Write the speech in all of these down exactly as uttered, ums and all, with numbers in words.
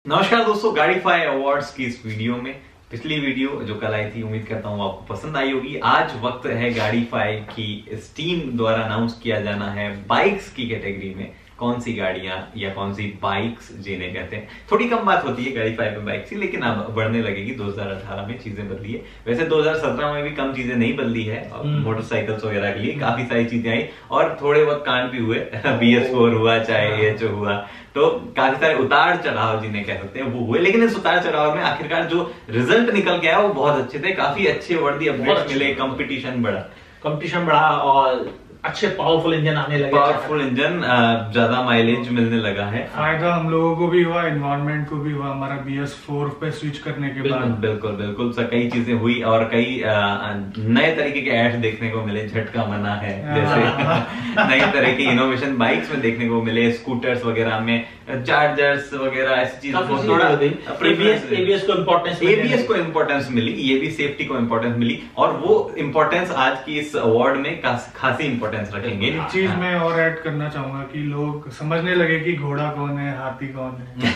नमस्कार दोस्तों, गाड़ीफाई अवार्ड्स की इस वीडियो में पिछली वीडियो जो कल आई थी, उम्मीद करता हूँ आपको पसंद आई होगी। आज वक्त है गाड़ीफाई की इस टीम द्वारा अनाउंस किया जाना है बाइक्स की कैटेगरी में कौन सी गाड़ियां या कौन सी बाइक्स जिन्हें कहते हैं। थोड़ी कम बात होती है गाड़ीफाई में बाइक्स की, लेकिन अब बढ़ने लगेगी। दो हज़ार अठारह में चीजें बदली है, वैसे दो हज़ार सत्रह में भी कम चीजें नहीं बदली है। मोटरसाइकिल्स वगैरह के लिए काफी सारी चीजें आई और थोड़े बहुत कांड भी हुए। बी एस फोर हुआ, चाहे एच हुआ, तो काफी सारे उतार चढ़ाव जिन्हें कह सकते हैं वो हुए। लेकिन इस उतार चढ़ाव में आखिरकार जो रिजल्ट निकल के आया वो बहुत अच्छे थे। काफी अच्छे वर्दी अपडेट्स मिले, कंपटीशन बढ़ा कंपटीशन बढ़ा और अच्छे पावरफुल इंजन आने लगे। पावरफुल इंजन, ज्यादा माइलेज मिलने लगा है। फायदा हम लोगों को भी हुआ, एनवायरनमेंट को भी हुआ हमारा बी एस फोर पे स्विच करने के बाद। बिल्कुल बिल्कुल सर, कई चीजें हुई और कई नए तरीके के एड्स देखने को मिले। झटका मना है जैसे नई तरह की इनोवेशन बाइक्स में देखने को मिले, स्कूटर्स वगैरह में, चार्जर्स वगैरह ऐसी चीजें। थोड़ा एबीएस को इम्पोर्टेंस एबीएस को इम्पोर्टेंस मिली, ये भी सेफ्टी को इम्पोर्टेंस मिली और वो इम्पोर्टेंस आज की इस अवार्ड में खासी इम्पोर्टेंस रखेंगे। एक चीज मैं और ऐड करना चाहूंगा कि लोग समझने लगे कि घोड़ा कौन है, हाथी कौन है।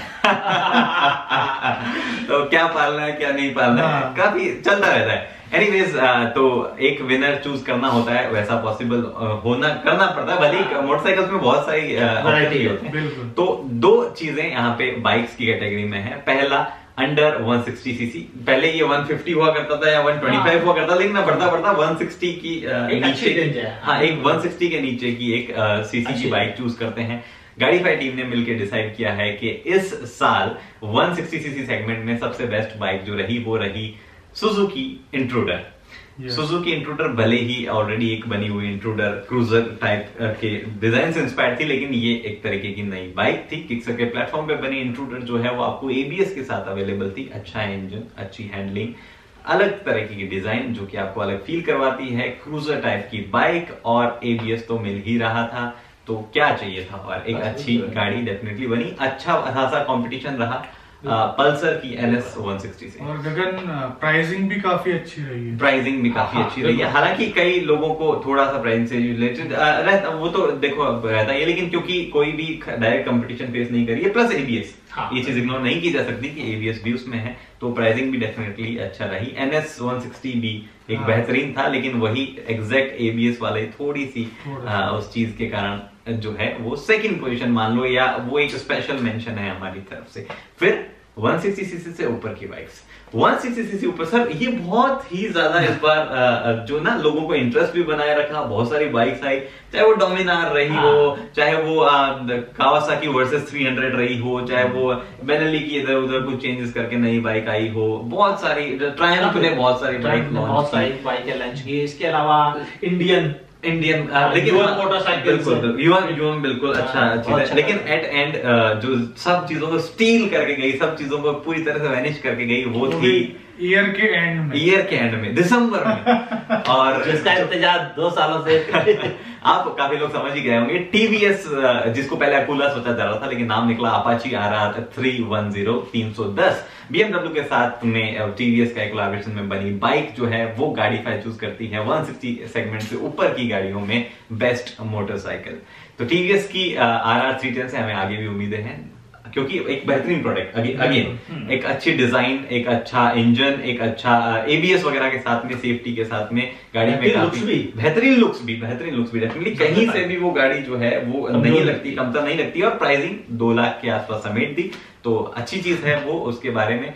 तो क्या पालना है क्या नहीं पालना है, काफी चलता रहता है। एनीवेज, तो एक विनर चूज करना होता है, वैसा पॉसिबल होना करना पड़ता है। भले मोटरसाइकिल्स में बहुत सारी वैरायटी होती है। तो दो चीजें यहाँ पे बाइक्स की कैटेगरी में है। पहला, अंडर वन सिक्सटी सीसी। पहले ये वन फिफ्टी हुआ करता था या वन ट्वेंटी फाइव हुआ करता था, लेकिन बढ़ता बढ़ता वन सिक्सटी की नीचे, हाँ एक वन सिक्सटी के नीचे की एक सीसी की बाइक चूज करते हैं। गाड़ीफाई टीम ने मिलकर डिसाइड किया है कि इस साल वन सिक्सटी सीसी सेगमेंट में सबसे बेस्ट बाइक जो रही वो रही सुजुकी इंट्रूडर। सुजुकी इंट्रूडर भले ही ऑलरेडी एक बनी हुई इंट्रूडर क्रूजर टाइप के डिजाइन से इंस्पायर्ड थी, लेकिन ये एक तरीके की नई बाइक थी। किक्सर के प्लेटफॉर्म पे बनी इंट्रूडर जो है वो आपको एबीएस के साथ अवेलेबल थी। अच्छा इंजन, अच्छी हैंडलिंग, अलग तरीके की डिजाइन जो कि आपको अलग फील करवाती है। क्रूजर टाइप की बाइक और एबीएस तो मिल ही रहा था, तो क्या चाहिए था। और एक अच्छी गाड़ी डेफिनेटली बनी, अच्छा खासा कॉम्पिटिशन रहा पल्सर की एन एस वन सिक्सटी से। और गगन, प्राइसिंग भी काफी अच्छी रही है। प्राइसिंग भी काफी हाँ, अच्छी रही है। हालांकि कई लोगों को थोड़ा सा प्राइसिंग से रिलेटेड रहता, वो तो देखो रहता है, लेकिन क्योंकि कोई भी डायरेक्ट कंपटीशन फेस नहीं करी है, प्लस एबीएस, हाँ, ये चीज इग्नोर नहीं की जा सकती कि एबीएस भी उसमें है, तो प्राइसिंग भी डेफिनेटली अच्छा रही। एन एस वन सिक्सटी भी एक हाँ, बेहतरीन था, लेकिन वही एग्जैक्ट एबीएस वाले थोड़ी सी आ, उस चीज के कारण जो है वो सेकंड पोजीशन मान लो, या वो एक स्पेशल मेंशन है हमारी तरफ से। फिर वन सिक्सटी सीसी से ऊपर की बाइक्स, वन सिक्सटी सीसी ऊपर सर, ये बहुत ही ज्यादा इस बार जो ना लोगों को इंटरेस्ट भी बनाए रखा। बहुत सारी बाइक्स आई, चाहे वो डोमिनार रही हाँ, हो, चाहे वो कावासाकी वर्सेस थ्री हंड्रेड रही हो, चाहे वो बेनेली की इधर उधर कुछ चेंजेस करके नई बाइक आई हो। बहुत सारी ट्रायम्फ ने बहुत सारी बाइक बहुत सारी बाइक लॉन्च की। इसके अलावा इंडियन इंडियन लेकिन मोटरसाइकिल बिल्कुल युवन युवन बिल्कुल अच्छा चीज है, लेकिन एट एंड जो सब चीजों को स्टील करके गई, सब चीजों को पूरी तरह से वैनिश करके गई, वो थी ईयर के एंड में ईयर के एंड में दिसंबर में। और जिसका इंतजार दो सालों से आप काफी लोग समझ ही गए होंगे। टीवीएस, जिसको पहले अकूला सोचा जा रहा था, लेकिन नाम निकला Apache R R three one zero तीन सौ दस। बीएमडब्ल्यू के साथ में टीवीएस का कोलैबोरेशन में बनी बाइक जो है वो गाड़ीफाई चूज करती है वन सिक्सटी सेगमेंट से ऊपर की गाड़ियों में बेस्ट मोटरसाइकिल। तो टीवीएस की आर आर थ्री टेन से हमें आगे भी उम्मीदें हैं, क्योंकि एक बेहतरीन प्रोडक्ट, अगेन एक अच्छी डिजाइन, एक अच्छा इंजन, एक अच्छा एबीएस वगैरह के साथ में, सेफ्टी के साथ में गाड़ी में काफी बेहतरीन लुक्स भी बेहतरीन लुक्स भी डेफिनेटली कहीं से भी वो गाड़ी जो है वो नहीं लगती, कमतर नहीं लगती। और प्राइसिंग दो लाख के आसपास समेट दी, तो अच्छी चीज है वो। उसके बारे में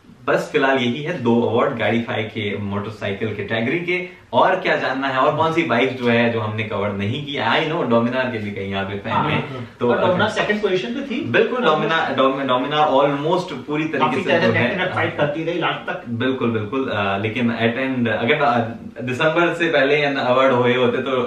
बस फिलहाल यही है, दो अवार्ड गाड़ीफाई के मोटरसाइकिल कैटेगरी के। और क्या जानना है और कौन सी बाइक जो है जो हमने कवर नहीं किया। आई नो डोमिनार के भी कहीं यहाँ पे फैन है, तो डोमिनार सेकंड पोजीशन पे थी। बिल्कुल, डोमिनार डोमिनार ऑलमोस्ट पूरी तरीके से जो है फाइट करती रही लास्ट तक। बिल्कुल बिल्कुल, लेकिन एट एंड अगर दिसंबर से पहले अवार्ड हुए होते तो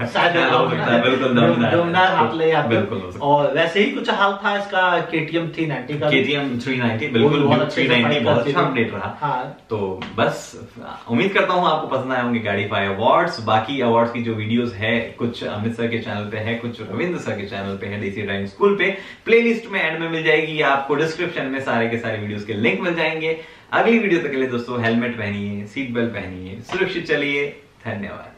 बिल्कुल डोमिनार हाथ ले आते। बिल्कुल, और वैसे ही कुछ हाल था इसका केटीएम थ्री नाइंटी का। केटीएम थ्री नाइंटी बिल्कुल, थ्री नाइंटी बहुत अच्छा अपडेट रहा। तो बस उम्मीद करता हूँ आपको पसंद आए होंगे गाड़ीफाई अवार्ड्स। बाकी अवार्ड्स की जो वीडियोस है, कुछ अमित सर के चैनल पे है, कुछ रविंद्र सर के चैनल पे है, देसी ड्राइविंग स्कूल पे। प्लेलिस्ट में एंड में मिल जाएगी, आपको डिस्क्रिप्शन में सारे के सारे वीडियोस के लिंक मिल जाएंगे। अगली वीडियो तक के लिए दोस्तों हेलमेट पहनिए, सीट बेल्ट पहनिए, सुरक्षित चलिए। धन्यवाद।